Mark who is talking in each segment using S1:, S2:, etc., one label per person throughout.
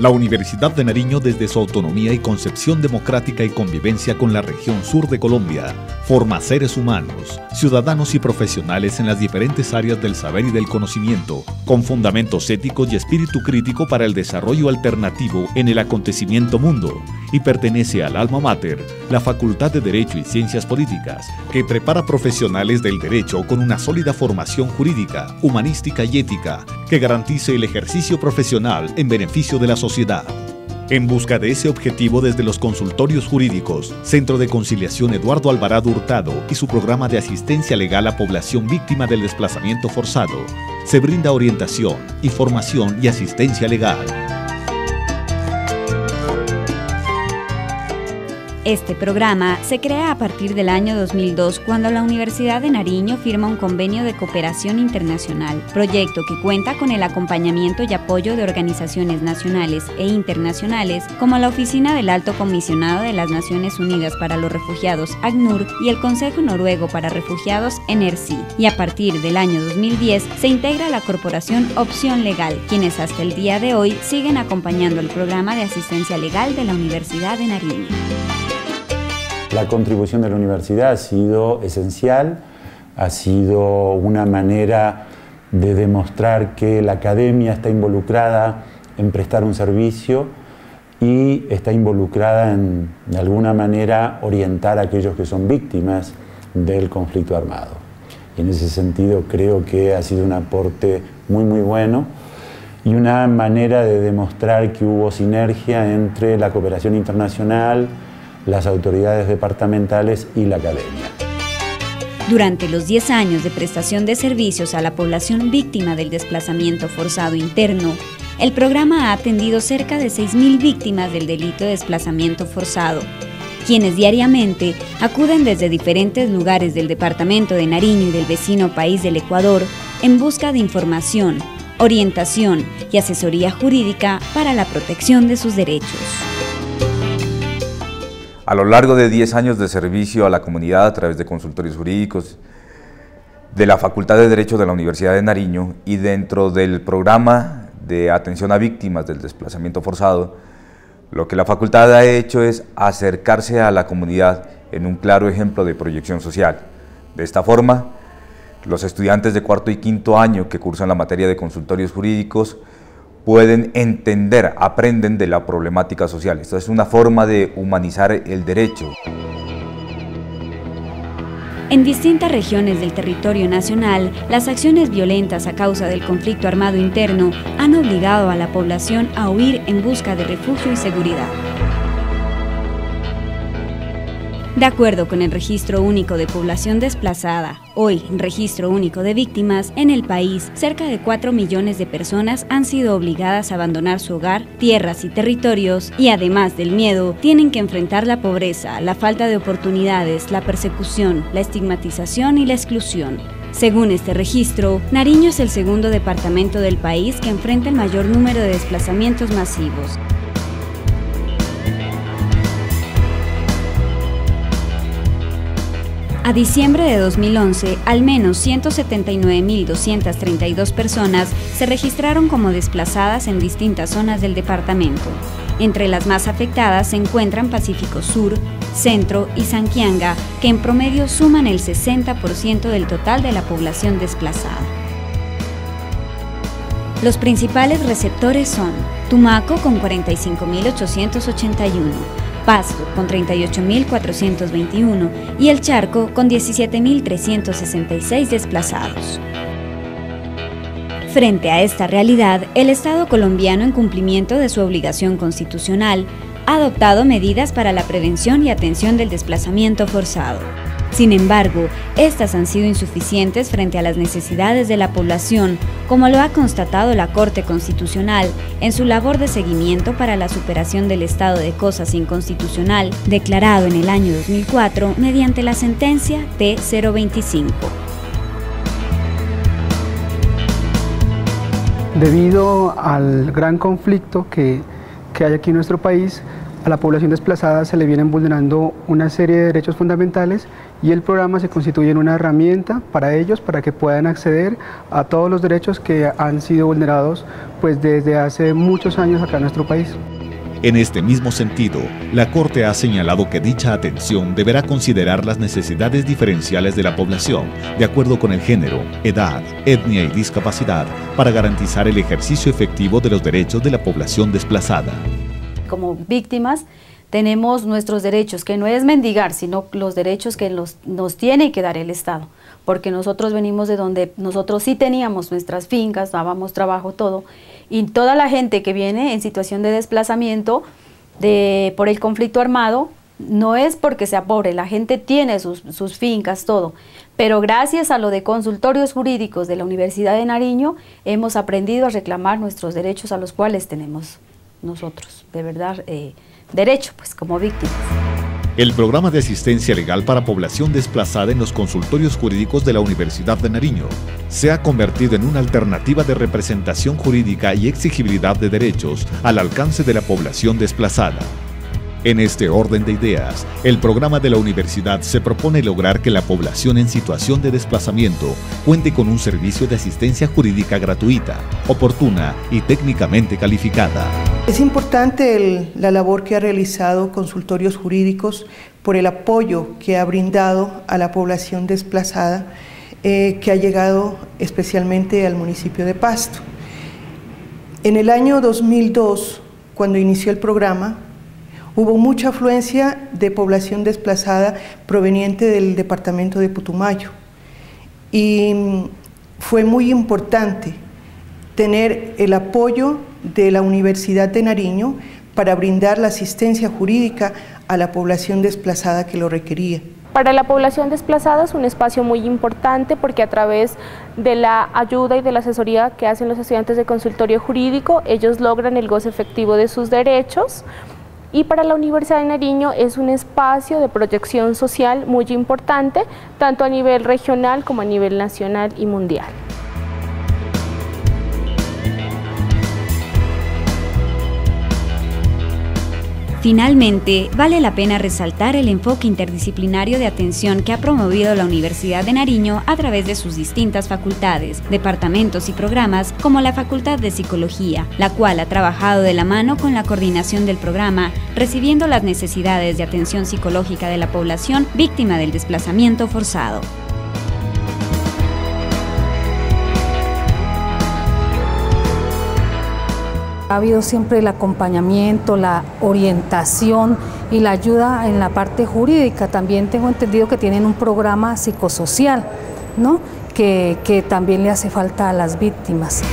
S1: La Universidad de Nariño, desde su autonomía y concepción democrática y convivencia con la región sur de Colombia, forma seres humanos, ciudadanos y profesionales en las diferentes áreas del saber y del conocimiento, con fundamentos éticos y espíritu crítico para el desarrollo alternativo en el acontecimiento mundo, y pertenece al alma mater, la Facultad de Derecho y Ciencias Políticas, que prepara profesionales del derecho con una sólida formación jurídica, humanística y ética, que garantice el ejercicio profesional en beneficio de la sociedad. En busca de ese objetivo, desde los consultorios jurídicos, Centro de Conciliación Eduardo Alvarado Hurtado y su programa de asistencia legal a población víctima del desplazamiento forzado, se brinda orientación, información y asistencia legal.
S2: Este programa se crea a partir del año 2002, cuando la Universidad de Nariño firma un convenio de cooperación internacional, proyecto que cuenta con el acompañamiento y apoyo de organizaciones nacionales e internacionales como la Oficina del Alto Comisionado de las Naciones Unidas para los Refugiados, ACNUR, y el Consejo Noruego para Refugiados, NRC. Y a partir del año 2010 se integra la Corporación Opción Legal, quienes hasta el día de hoy siguen acompañando el programa de asistencia legal de la Universidad de Nariño.
S3: La contribución de la universidad ha sido esencial, ha sido una manera de demostrar que la academia está involucrada en prestar un servicio y está involucrada en, de alguna manera, orientar a aquellos que son víctimas del conflicto armado. Y en ese sentido creo que ha sido un aporte muy bueno y una manera de demostrar que hubo sinergia entre la cooperación internacional, las autoridades departamentales y la academia.
S2: Durante los 10 años de prestación de servicios a la población víctima del desplazamiento forzado interno, el programa ha atendido cerca de 6.000 víctimas del delito de desplazamiento forzado, quienes diariamente acuden desde diferentes lugares del departamento de Nariño y del vecino país del Ecuador en busca de información, orientación y asesoría jurídica para la protección de sus derechos.
S4: A lo largo de 10 años de servicio a la comunidad a través de consultorios jurídicos de la Facultad de Derecho de la Universidad de Nariño y dentro del programa de atención a víctimas del desplazamiento forzado, lo que la facultad ha hecho es acercarse a la comunidad en un claro ejemplo de proyección social. De esta forma, los estudiantes de cuarto y quinto año que cursan la materia de consultorios jurídicos pueden entender, aprenden de la problemática social. Esto es una forma de humanizar el derecho.
S2: En distintas regiones del territorio nacional, las acciones violentas a causa del conflicto armado interno han obligado a la población a huir en busca de refugio y seguridad. De acuerdo con el Registro Único de Población Desplazada, hoy Registro Único de Víctimas, en el país, cerca de 4 millones de personas han sido obligadas a abandonar su hogar, tierras y territorios, y además del miedo, tienen que enfrentar la pobreza, la falta de oportunidades, la persecución, la estigmatización y la exclusión. Según este registro, Nariño es el segundo departamento del país que enfrenta el mayor número de desplazamientos masivos. A diciembre de 2011, al menos 179.232 personas se registraron como desplazadas en distintas zonas del departamento. Entre las más afectadas se encuentran Pacífico Sur, Centro y Sanquianga, que en promedio suman el 60% del total de la población desplazada. Los principales receptores son Tumaco con 45.881, Pasto con 38.421 y El Charco con 17.366 desplazados. Frente a esta realidad, el Estado colombiano, en cumplimiento de su obligación constitucional, ha adoptado medidas para la prevención y atención del desplazamiento forzado. Sin embargo, estas han sido insuficientes frente a las necesidades de la población, como lo ha constatado la Corte Constitucional en su labor de seguimiento para la superación del estado de cosas inconstitucional, declarado en el año 2004 mediante la sentencia T-025.
S5: Debido al gran conflicto que hay aquí en nuestro país, a la población desplazada se le vienen vulnerando una serie de derechos fundamentales y el programa se constituye en una herramienta para ellos, para que puedan acceder a todos los derechos que han sido vulnerados pues, desde hace muchos años acá en nuestro país.
S1: En este mismo sentido, la Corte ha señalado que dicha atención deberá considerar las necesidades diferenciales de la población, de acuerdo con el género, edad, etnia y discapacidad, para garantizar el ejercicio efectivo de los derechos de la población desplazada.
S6: Como víctimas tenemos nuestros derechos, que no es mendigar, sino los derechos que nos tiene que dar el Estado, porque nosotros venimos de donde nosotros sí teníamos nuestras fincas, dábamos trabajo, todo, y toda la gente que viene en situación de desplazamiento por el conflicto armado, no es porque sea pobre, la gente tiene sus fincas, todo, pero gracias a lo de consultorios jurídicos de la Universidad de Nariño, hemos aprendido a reclamar nuestros derechos a los cuales tenemos nosotros, de verdad, derecho, pues como víctimas.
S1: El programa de asistencia legal para población desplazada en los consultorios jurídicos de la Universidad de Nariño se ha convertido en una alternativa de representación jurídica y exigibilidad de derechos al alcance de la población desplazada. En este orden de ideas, el programa de la universidad se propone lograr que la población en situación de desplazamiento cuente con un servicio de asistencia jurídica gratuita, oportuna y técnicamente calificada.
S7: Es importante la labor que ha realizado Consultorios Jurídicos por el apoyo que ha brindado a la población desplazada que ha llegado especialmente al municipio de Pasto. En el año 2002, cuando inició el programa, hubo mucha afluencia de población desplazada proveniente del departamento de Putumayo y fue muy importante tener el apoyo de la Universidad de Nariño para brindar la asistencia jurídica a la población desplazada que lo requería.
S8: Para la población desplazada es un espacio muy importante porque a través de la ayuda y de la asesoría que hacen los estudiantes de consultorio jurídico, ellos logran el goce efectivo de sus derechos. Y para la Universidad de Nariño es un espacio de proyección social muy importante, tanto a nivel regional como a nivel nacional y mundial.
S2: Finalmente, vale la pena resaltar el enfoque interdisciplinario de atención que ha promovido la Universidad de Nariño a través de sus distintas facultades, departamentos y programas, como la Facultad de Psicología, la cual ha trabajado de la mano con la coordinación del programa, recibiendo las necesidades de atención psicológica de la población víctima del desplazamiento forzado.
S9: Ha habido siempre el acompañamiento, la orientación y la ayuda en la parte jurídica. También tengo entendido que tienen un programa psicosocial, ¿no? que también le hace falta a las víctimas.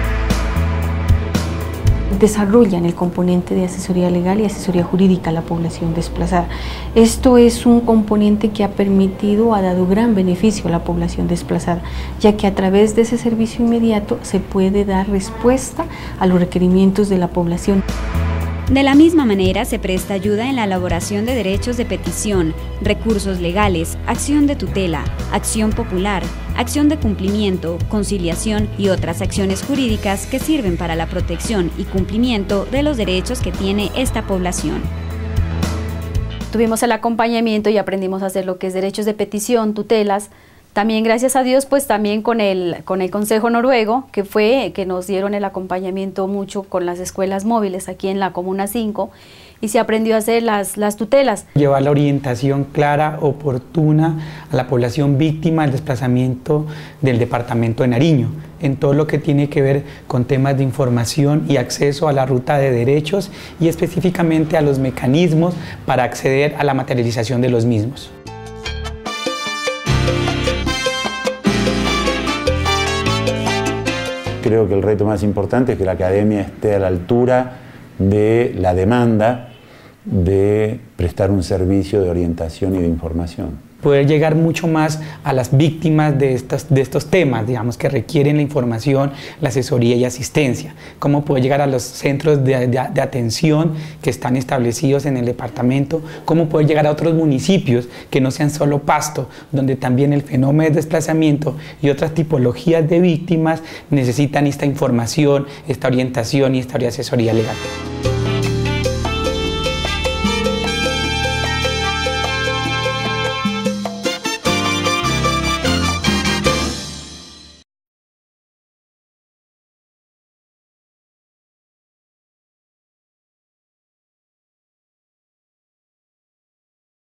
S10: Desarrollan el componente de asesoría legal y asesoría jurídica a la población desplazada. Esto es un componente que ha permitido, ha dado gran beneficio a la población desplazada, ya que a través de ese servicio inmediato se puede dar respuesta a los requerimientos de la población.
S2: De la misma manera, se presta ayuda en la elaboración de derechos de petición, recursos legales, acción de tutela, acción popular, acción de cumplimiento, conciliación y otras acciones jurídicas que sirven para la protección y cumplimiento de los derechos que tiene esta población.
S6: Tuvimos el acompañamiento y aprendimos a hacer lo que es derechos de petición, tutelas. También, gracias a Dios, pues también con el Consejo Noruego, que nos dieron el acompañamiento mucho con las escuelas móviles aquí en la Comuna 5, y se aprendió a hacer las tutelas.
S11: Llevar la orientación clara, oportuna a la población víctima del desplazamiento del departamento de Nariño, en todo lo que tiene que ver con temas de información y acceso a la ruta de derechos y específicamente a los mecanismos para acceder a la materialización de los mismos.
S3: Creo que el reto más importante es que la academia esté a la altura de la demanda de prestar un servicio de orientación y de información.
S11: Poder llegar mucho más a las víctimas de estos temas, digamos, que requieren la información, la asesoría y asistencia. Cómo poder llegar a los centros de atención que están establecidos en el departamento, cómo poder llegar a otros municipios que no sean solo Pasto, donde también el fenómeno de desplazamiento y otras tipologías de víctimas necesitan esta información, esta orientación y esta asesoría legal.